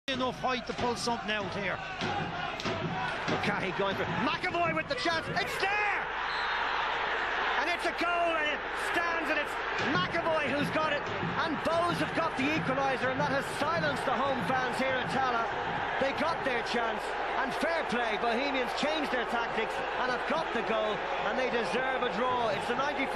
Enough height to pull something out here. O'Cahy going for it. McAvoy with the chance. It's there! And it's a goal, and it stands, and it's McAvoy who's got it. And Bows have got the equaliser, and that has silenced the home fans here at Tala. They got their chance, and fair play. Bohemians changed their tactics and have got the goal, and they deserve a draw. It's the 91st.